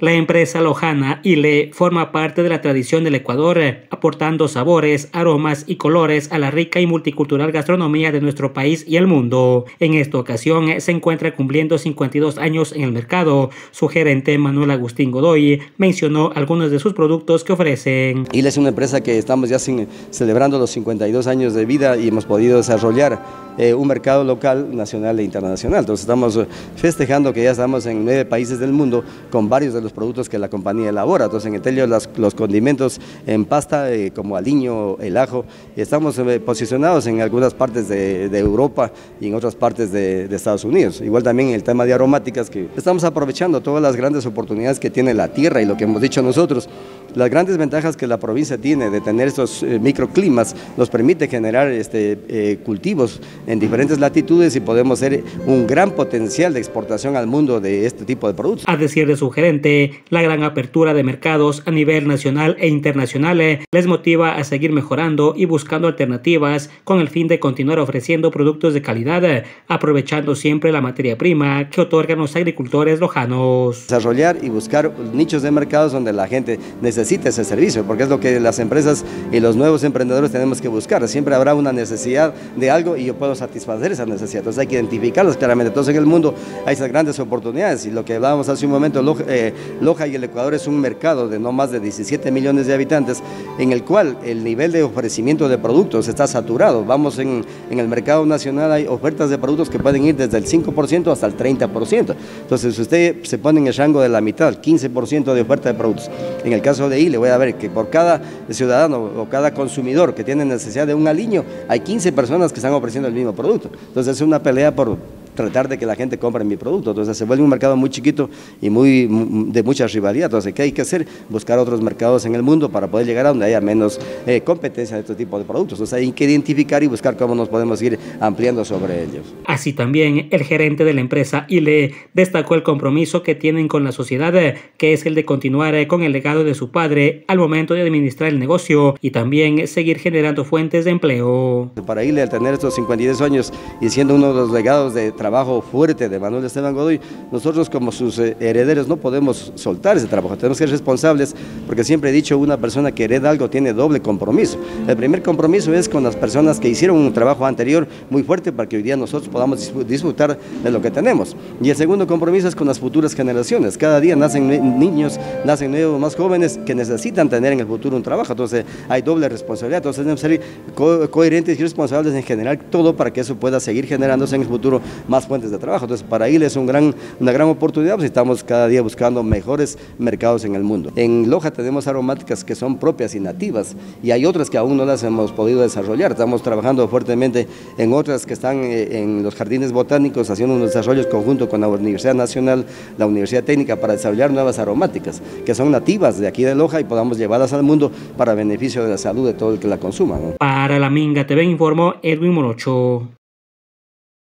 La empresa lojana ILE forma parte de la tradición del Ecuador, aportando sabores, aromas y colores a la rica y multicultural gastronomía de nuestro país y el mundo. En esta ocasión se encuentra cumpliendo 52 años en el mercado. Su gerente Manuel Agustín Godoy mencionó algunos de sus productos que ofrecen. ILE es una empresa que estamos ya celebrando los 52 años de vida y hemos podido desarrollar un mercado local, nacional e internacional. Entonces estamos festejando que ya estamos en 9 países del mundo con varios de los productos que la compañía elabora. Entonces en Etelio los condimentos en pasta como aliño, el ajo, estamos posicionados en algunas partes de Europa y en otras partes de Estados Unidos. Igual también en el tema de aromáticas, que estamos aprovechando todas las grandes oportunidades que tiene la tierra y lo que hemos dicho nosotros. Las grandes ventajas que la provincia tiene de tener estos microclimas nos permite generar cultivos en diferentes latitudes y podemos ser un gran potencial de exportación al mundo de este tipo de productos. A decir de su gerente, la gran apertura de mercados a nivel nacional e internacional les motiva a seguir mejorando y buscando alternativas con el fin de continuar ofreciendo productos de calidad, aprovechando siempre la materia prima que otorgan los agricultores lojanos. Desarrollar y buscar nichos de mercados donde la gente necesita ese servicio, porque es lo que las empresas y los nuevos emprendedores tenemos que buscar. Siempre habrá una necesidad de algo y yo puedo satisfacer esa necesidad. Entonces hay que identificarlas claramente. Entonces en el mundo hay esas grandes oportunidades y lo que hablábamos hace un momento, Loja y el Ecuador es un mercado de no más de 17 millones de habitantes en el cual el nivel de ofrecimiento de productos está saturado. Vamos en el mercado nacional, hay ofertas de productos que pueden ir desde el 5% hasta el 30%. Entonces si usted se pone en el rango de la mitad, 15% de oferta de productos. En el caso de ILE voy a ver que por cada ciudadano o cada consumidor que tiene necesidad de un aliño, hay 15 personas que están ofreciendo el mismo producto. Entonces es una pelea por tratar de que la gente compre mi producto. Entonces se vuelve un mercado muy chiquito y de mucha rivalidad. Entonces, ¿qué hay que hacer? Buscar otros mercados en el mundo para poder llegar a donde haya menos competencia de este tipo de productos. Entonces hay que identificar y buscar cómo nos podemos ir ampliando sobre ellos. Así también el gerente de la empresa ILE destacó el compromiso que tienen con la sociedad, que es el de continuar con el legado de su padre al momento de administrar el negocio y también seguir generando fuentes de empleo. Para ILE, al tener estos 52 años y siendo uno de los legados de trabajo fuerte de Manuel Esteban Godoy, nosotros como sus herederos no podemos soltar ese trabajo, tenemos que ser responsables, porque siempre he dicho, una persona que hereda algo tiene doble compromiso. El primer compromiso es con las personas que hicieron un trabajo anterior muy fuerte para que hoy día nosotros podamos disfrutar de lo que tenemos. Y el segundo compromiso es con las futuras generaciones. Cada día nacen niños, nacen nuevos más jóvenes que necesitan tener en el futuro un trabajo, entonces hay doble responsabilidad. Entonces tenemos que ser coherentes y responsables en generar todo para que eso pueda seguir generándose en el futuro más fuentes de trabajo. Entonces para ILE es una gran oportunidad, pues estamos cada día buscando mejores mercados en el mundo. En Loja tenemos aromáticas que son propias y nativas y hay otras que aún no las hemos podido desarrollar. Estamos trabajando fuertemente en otras que están en los jardines botánicos, haciendo unos desarrollos conjuntos con la Universidad Nacional, la Universidad Técnica, para desarrollar nuevas aromáticas que son nativas de aquí de Loja y podamos llevarlas al mundo para beneficio de la salud de todo el que la consuma, ¿no? Para La Minga TV informó Edwin Morocho.